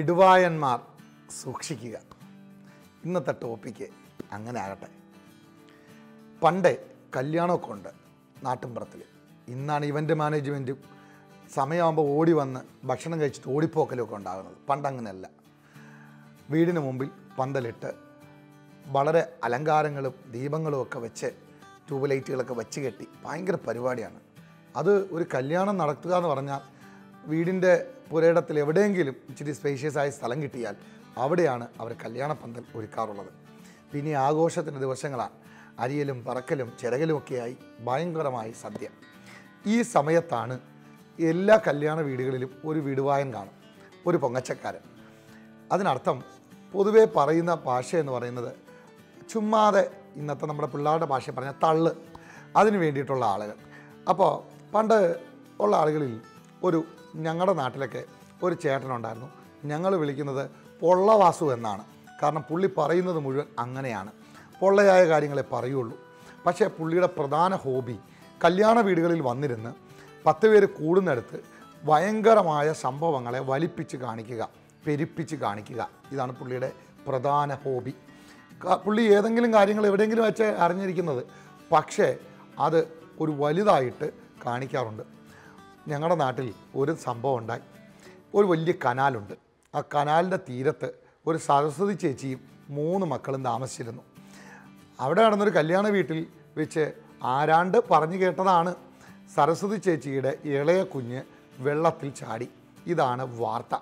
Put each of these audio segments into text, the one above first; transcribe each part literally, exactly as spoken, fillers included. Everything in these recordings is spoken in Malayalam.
വിടുവായന്മാർ സൂക്ഷിക്കുക. ഇന്നത്തെ ടോപ്പിക്ക് അങ്ങനെ ആകട്ടെ. പണ്ട് കല്യാണമൊക്കെ ഉണ്ട് നാട്ടിൻപുറത്തിൽ. ഇന്നാണ് ഇവൻ്റ് മാനേജ്മെൻറ്റും സമയമാകുമ്പോൾ ഓടി വന്ന് ഭക്ഷണം കഴിച്ചിട്ട് ഓടിപ്പോക്കലൊക്കെ ഉണ്ടാകുന്നത്. പണ്ടങ്ങനെയല്ല. വീടിന് മുമ്പിൽ പന്തലിട്ട് വളരെ അലങ്കാരങ്ങളും ദീപങ്ങളും ഒക്കെ വെച്ച് ട്യൂബ് ലൈറ്റുകളൊക്കെ വെച്ച് കെട്ടി ഭയങ്കര പരിപാടിയാണ്. അത് ഒരു കല്യാണം നടത്തുക എന്ന് പറഞ്ഞാൽ വീടിൻ്റെ പുരയിടത്തിൽ എവിടെയെങ്കിലും ഇച്ചിരി സ്പേഷ്യസ് ആയ സ്ഥലം കിട്ടിയാൽ അവിടെയാണ് അവർ കല്യാണ പന്തൽ ഒരുക്കാറുള്ളത്. പിന്നെ ആഘോഷത്തിൻ്റെ ദിവസങ്ങളാണ്. അരിയലും പറക്കലും ചിറകലുമൊക്കെയായി ഭയങ്കരമായി സദ്യ. ഈ സമയത്താണ് എല്ലാ കല്യാണ വീടുകളിലും ഒരു വിടുവായൻ കാണും, ഒരു പൊങ്ങച്ചക്കാരൻ. അതിനർത്ഥം പൊതുവേ പറയുന്ന ഭാഷ എന്ന് പറയുന്നത് ചുമ്മാതെ ഇന്നത്തെ നമ്മുടെ പിള്ളേരുടെ ഭാഷ പറഞ്ഞാൽ തള്ള്, അതിന് വേണ്ടിയിട്ടുള്ള ആളുകൾ. അപ്പോൾ പണ്ട് ഉള്ള ആളുകളിൽ ഒരു ഞങ്ങളുടെ നാട്ടിലൊക്കെ ഒരു ചേട്ടനുണ്ടായിരുന്നു. ഞങ്ങൾ വിളിക്കുന്നത് പൊള്ളവാസു എന്നാണ്. കാരണം പുള്ളി പറയുന്നത് മുഴുവൻ അങ്ങനെയാണ്, പൊള്ളയായ കാര്യങ്ങളെ പറയുള്ളൂ. പക്ഷേ പുള്ളിയുടെ പ്രധാന ഹോബി കല്യാണ വീടുകളിൽ വന്നിരുന്ന് പത്ത് പേര് കൂടുന്നിടത്ത് ഭയങ്കരമായ സംഭവങ്ങളെ വലിപ്പിച്ച് കാണിക്കുക, പെരുപ്പിച്ച് കാണിക്കുക. ഇതാണ് പുള്ളിയുടെ പ്രധാന ഹോബി. പുള്ളി ഏതെങ്കിലും കാര്യങ്ങൾ എവിടെയെങ്കിലും വെച്ച് അറിഞ്ഞിരിക്കുന്നത്, പക്ഷേ അത് ഒരു വലുതായിട്ട് കാണിക്കാറുണ്ട്. ഞങ്ങളുടെ നാട്ടിൽ ഒരു സംഭവം ഉണ്ടായി. ഒരു വലിയ കനാലുണ്ട്. ആ കനാലിൻ്റെ തീരത്ത് ഒരു സരസ്വതി ചേച്ചിയും മൂന്ന് മക്കളും താമസിച്ചിരുന്നു. അവിടെ നടന്നൊരു കല്യാണ വീട്ടിൽ വെച്ച് ആരാണ്ട് പറഞ്ഞു കേട്ടതാണ് സരസ്വതി ചേച്ചിയുടെ ഇളയ കുഞ്ഞ് വെള്ളത്തിൽ ചാടി. ഇതാണ് വാർത്ത.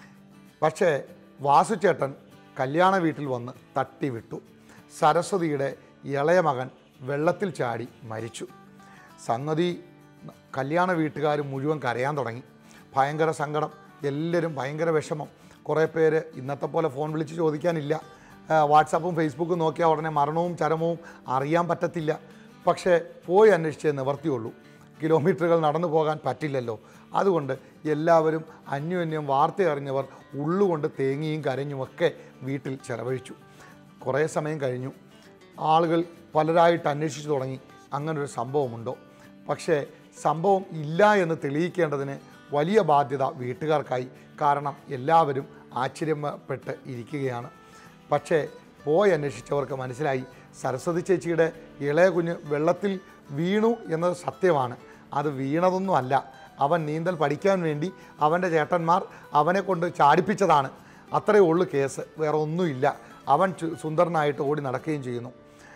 പക്ഷേ വാസുചേട്ടൻ കല്യാണ വീട്ടിൽ വന്ന് തട്ടി വിട്ടു. സരസ്വതിയുടെ ഇളയ മകൻ വെള്ളത്തിൽ ചാടി മരിച്ചു. സംഗതി കല്യാണ വീട്ടുകാർ മുഴുവൻ കരയാൻ തുടങ്ങി. ഭയങ്കര സങ്കടം, എല്ലാവരും ഭയങ്കര വിഷമം. കുറേ പേര് ഇന്നത്തെ പോലെ ഫോൺ വിളിച്ച് ചോദിക്കാനില്ല. വാട്സാപ്പും ഫേസ്ബുക്കും നോക്കിയാൽ ഉടനെ മരണവും ചരമവും അറിയാൻ പറ്റത്തില്ല. പക്ഷേ പോയി അന്വേഷിച്ചേ നിവർത്തിയുള്ളൂ. കിലോമീറ്ററുകൾ നടന്നു പോകാൻ പറ്റില്ലല്ലോ. അതുകൊണ്ട് എല്ലാവരും അന്യോന്യം വാർത്ത അറിഞ്ഞവർ ഉള്ളുകൊണ്ട് തേങ്ങിയും കരഞ്ഞുമൊക്കെ വീട്ടിൽ ചെലവഴിച്ചു. കുറേ സമയം കഴിഞ്ഞു. ആളുകൾ പലരായിട്ട് അന്വേഷിച്ചു തുടങ്ങി അങ്ങനൊരു സംഭവമുണ്ടോ. പക്ഷേ സംഭവം ഇല്ല എന്ന് തെളിയിക്കേണ്ടതിന് വലിയ ബാധ്യത വീട്ടുകാർക്കായി. കാരണം എല്ലാവരും ആശ്ചര്യപ്പെട്ട് ഇരിക്കുകയാണ്. പക്ഷേ പോയി അന്വേഷിച്ചവർക്ക് മനസ്സിലായി സരസ്വതി ചേച്ചിയുടെ ഇളയ കുഞ്ഞ് വെള്ളത്തിൽ വീണു എന്നത് സത്യമാണ്. അത് വീണതൊന്നുമല്ല, അവൻ നീന്തൽ പഠിക്കാൻ വേണ്ടി അവൻ്റെ ചേട്ടന്മാർ അവനെ കൊണ്ട് ചാടിപ്പിച്ചതാണ്. അത്രയേ ഉള്ളൂ കേസ്, വേറെ ഒന്നുമില്ല. അവൻ സുന്ദരനായിട്ട് ഓടി നടക്കുകയും ചെയ്യുന്നു.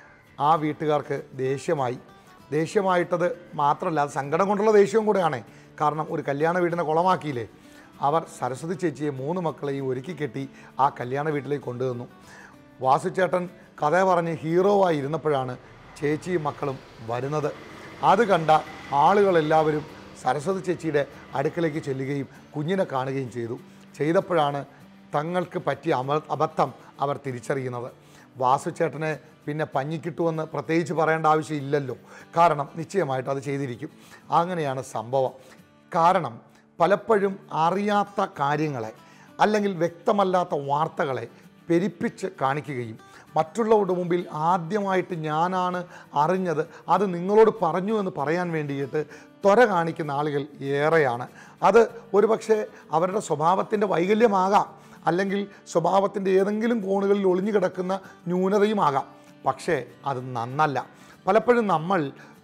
ആ വീട്ടുകാർക്ക് ദേഷ്യമായി. ദേഷ്യമായിട്ടത് മാത്രമല്ല, അത് സങ്കടം കൊണ്ടുള്ള ദേഷ്യവും കൂടെയാണ്. കാരണം ഒരു കല്യാണ വീടിനെ കുളമാക്കിയില്ലേ. അവർ സരസ്വതി ചേച്ചിയെ മൂന്ന് മക്കളെയും ഒരുക്കി കെട്ടി ആ കല്യാണ വീട്ടിലേക്ക് കൊണ്ടുവന്നു. വാസുചേട്ടൻ കഥ പറഞ്ഞ് ഹീറോ ആയി ഇരുന്നപ്പോഴാണ് ചേച്ചിയും മക്കളും വരുന്നത്. അത് കണ്ട ആളുകളെല്ലാവരും സരസ്വതി ചേച്ചിയുടെ അടുക്കലേക്ക് ചെല്ലുകയും കുഞ്ഞിനെ കാണുകയും ചെയ്തു. ചെയ്തപ്പോഴാണ് തങ്ങൾക്ക് പറ്റിയ അമ അബദ്ധം അവർ തിരിച്ചറിയുന്നത്. വാസുചേട്ടനെ പിന്നെ പഞ്ഞിക്കിട്ടുമെന്ന് പ്രത്യേകിച്ച് പറയേണ്ട ആവശ്യമില്ലല്ലോ. കാരണം നിശ്ചയമായിട്ട് അത് ചെയ്തിരിക്കും. അങ്ങനെയാണ് സംഭവം. കാരണം പലപ്പോഴും അറിയാത്ത കാര്യങ്ങളെ അല്ലെങ്കിൽ വ്യക്തമല്ലാത്ത വാർത്തകളെ പെരുപ്പിച്ച് കാണിക്കുകയും മറ്റുള്ളവരുടെ മുമ്പിൽ ആദ്യമായിട്ട് ഞാനാണ് അറിഞ്ഞത്, അത് നിങ്ങളോട് പറഞ്ഞു എന്ന് പറയാൻ വേണ്ടിയിട്ട് ത്വര കാണിക്കുന്ന ആളുകൾ ഏറെയാണ്. അത് ഒരുപക്ഷെ അവരുടെ സ്വഭാവത്തിൻ്റെ വൈകല്യമാകാം, അല്ലെങ്കിൽ സ്വഭാവത്തിൻ്റെ ഏതെങ്കിലും കോണുകളിൽ ഒളിഞ്ഞു കിടക്കുന്ന ന്യൂനതയുമാകാം. പക്ഷേ അത് നന്നല്ല. പലപ്പോഴും നമ്മൾ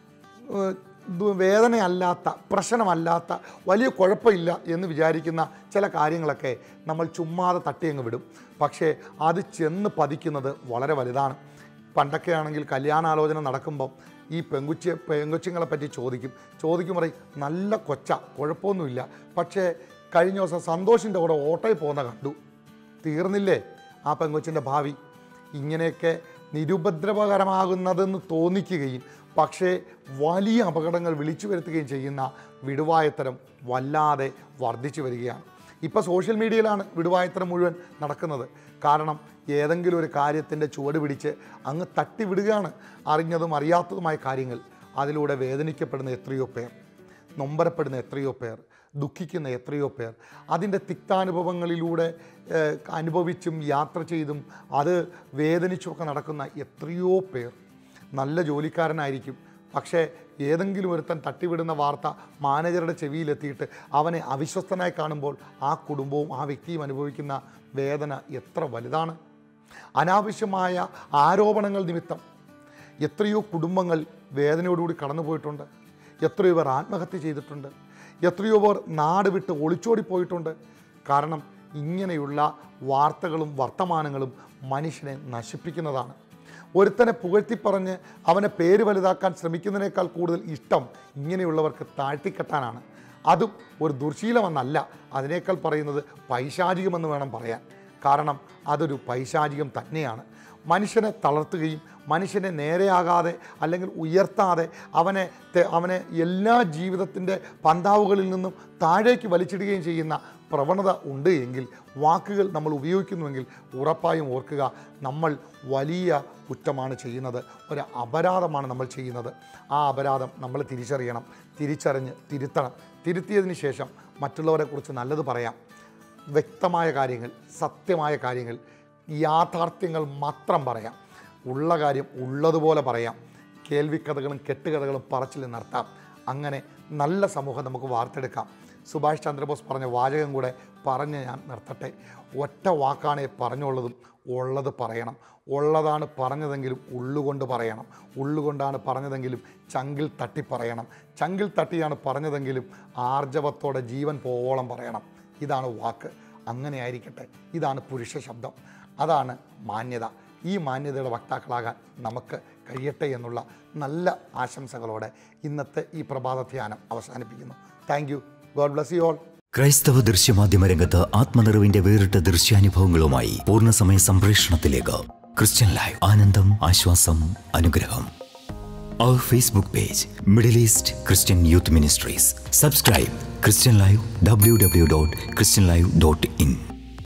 വേദനയല്ലാത്ത, പ്രശ്നമല്ലാത്ത, വലിയ കുഴപ്പമില്ല എന്ന് വിചാരിക്കുന്ന ചില കാര്യങ്ങളൊക്കെ നമ്മൾ ചുമ്മാതെ തട്ടിയങ്ങ് വിടും. പക്ഷേ അത് ചെന്ന് പതിക്കുന്നത് വളരെ വലുതാണ്. പണ്ടൊക്കെ ആണെങ്കിൽ കല്യാണാലോചന നടക്കുമ്പം ഈ പെങ്കുച്ചി പെങ്കൊച്ചുങ്ങളെ പറ്റി ചോദിക്കും. ചോദിക്കും പറയും നല്ല കൊച്ച, കുഴപ്പമൊന്നുമില്ല. പക്ഷേ കഴിഞ്ഞ ദിവസം സന്തോഷിൻ്റെ കൂടെ ഓട്ടോയിൽ പോകുന്ന കണ്ടു. തീർന്നില്ലേ ആ പെങ്കൊച്ചിൻ്റെ ഭാവി? ഇങ്ങനെയൊക്കെ നിരുപദ്രവകരമാകുന്നതെന്ന് തോന്നിക്കുകയും പക്ഷേ വലിയ അപകടങ്ങൾ വിളിച്ചു വരുത്തുകയും ചെയ്യുന്ന വിടുവായത്തരം വല്ലാതെ വർദ്ധിച്ചു വരികയാണ്. ഇപ്പോൾ സോഷ്യൽ മീഡിയയിലാണ് വിടുവായത്തരം മുഴുവൻ നടക്കുന്നത്. കാരണം ഏതെങ്കിലും ഒരു കാര്യത്തിൻ്റെ ചുവട് പിടിച്ച് അങ്ങ് തട്ടിവിടുകയാണ് അറിഞ്ഞതും അറിയാത്തതുമായ കാര്യങ്ങൾ. അതിലൂടെ വേദനിക്കപ്പെടുന്ന എത്രയോ പേർ, നൊമ്പരപ്പെടുന്ന എത്രയോ പേർ, ദുഃഖിക്കുന്ന എത്രയോ പേർ, അതിൻ്റെ തിക്താനുഭവങ്ങളിലൂടെ അനുഭവിച്ചും യാത്ര ചെയ്തും അത് വേദനിച്ചുമൊക്കെ നടക്കുന്ന എത്രയോ പേർ. നല്ല ജോലിക്കാരനായിരിക്കും, പക്ഷേ ഏതെങ്കിലും ഒരുത്തൻ തട്ടിവിടുന്ന വാർത്ത മാനേജറുടെ ചെവിയിലെത്തിയിട്ട് അവനെ അവിശ്വസ്തനായി കാണുമ്പോൾ ആ കുടുംബവും ആ വ്യക്തിയും അനുഭവിക്കുന്ന വേദന എത്ര വലുതാണ്. അനാവശ്യമായ ആരോപണങ്ങൾ നിമിത്തം എത്രയോ കുടുംബങ്ങൾ വേദനയോടുകൂടി കടന്നുപോയിട്ടുണ്ട്. എത്രയോ പേർ ആത്മഹത്യ ചെയ്തിട്ടുണ്ട്. എത്രയോ പേർ നാട് വിട്ട് ഒളിച്ചോടിപ്പോയിട്ടുണ്ട്. കാരണം ഇങ്ങനെയുള്ള വാർത്തകളും വർത്തമാനങ്ങളും മനുഷ്യനെ നശിപ്പിക്കുന്നതാണ്. ഒരുത്തനെ പുകഴ്ത്തിപ്പറഞ്ഞ് അവനെ പേര് വലുതാക്കാൻ ശ്രമിക്കുന്നതിനേക്കാൾ കൂടുതൽ ഇഷ്ടം ഇങ്ങനെയുള്ളവർക്ക് താഴ്ത്തിക്കെട്ടാനാണ്. അതും ഒരു ദുർശീലമെന്നല്ല, അതിനേക്കാൾ പറയുന്നത് പൈശാചികമെന്ന് വേണം പറയാൻ. കാരണം അതൊരു പൈശാചികം തന്നെയാണ്. മനുഷ്യനെ തളർത്തുകയും മനുഷ്യനെ നേരെയാകാതെ അല്ലെങ്കിൽ ഉയർത്താതെ അവനെ അവനെ എല്ലാ ജീവിതത്തിൻ്റെ പന്താവുകളിൽ നിന്നും താഴേക്ക് വലിച്ചിടുകയും ചെയ്യുന്ന പ്രവണത ഉണ്ട് എങ്കിൽ, വാക്കുകൾ നമ്മൾ ഉപയോഗിക്കുന്നുവെങ്കിൽ ഉറപ്പായും ഓർക്കുക, നമ്മൾ വലിയ കുറ്റമാണ് ചെയ്യുന്നത്, ഒരു അപരാധമാണ് നമ്മൾ ചെയ്യുന്നത്. ആ അപരാധം നമ്മൾ തിരിച്ചറിയണം. തിരിച്ചറിഞ്ഞ് തിരുത്തണം. തിരുത്തിയതിന് ശേഷം മറ്റുള്ളവരെക്കുറിച്ച് നല്ലത് പറയാം. വ്യക്തമായ കാര്യങ്ങൾ, സത്യമായ കാര്യങ്ങൾ, യാഥാർത്ഥ്യങ്ങൾ മാത്രം പറയാം. ഉള്ള കാര്യം ഉള്ളതുപോലെ പറയാം. കേൾവിക്കഥകളും കെട്ടുകഥകളും പറച്ചിൽ നടത്താം. അങ്ങനെ നല്ല സമൂഹം നമുക്ക് വാർത്തെടുക്കാം. സുഭാഷ് ചന്ദ്രബോസ് പറഞ്ഞ വാചകം കൂടെ പറഞ്ഞ് ഞാൻ നിർത്തട്ടെ. ഒറ്റ വാക്കാണേ പറഞ്ഞുള്ളതും ഉള്ളത് പറയണം. ഉള്ളതാണ് പറഞ്ഞതെങ്കിലും ഉള്ളുകൊണ്ട് പറയണം. ഉള്ളുകൊണ്ടാണ് പറഞ്ഞതെങ്കിലും ചങ്കിൽ തട്ടി പറയണം. ചങ്കിൽ തട്ടിയാണ് പറഞ്ഞതെങ്കിലും ആർജവത്തോടെ ജീവൻ പോവോളം പറയണം. ഇതാണ് വാക്ക്. അങ്ങനെ ആയിരിക്കട്ടെ. ഇതാണ് പുരുഷ ശബ്ദം. അതാണ് മാന്യത. ഈ മാന്യതയുടെ വക്താക്കളാകാൻ നമുക്ക് കഴിയട്ടെ എന്നുള്ള നല്ല ആശംസകളോടെ ഇന്നത്തെ ഈ പ്രഭാത ധ്യാനം അവസാനിപ്പിക്കുന്നു. Thank you. God bless you all. ക്രൈസ്തവ ദൃശ്യമാധ്യമ രംഗത്ത് ആത്മനിറവിന്റെ വേറിട്ട ദൃശ്യാനുഭവങ്ങളുമായി പൂർണ്ണസമയ സംപ്രേഷണത്തിലേക്ക് ക്രിസ്ത്യൻ ലൈവ്. ആനന്ദം, ആശ്വാസം, അനുഗ്രഹം. Our Facebook page, Middle East Christian Youth Ministries. Subscribe Christian Live, w w w dot christian live dot in.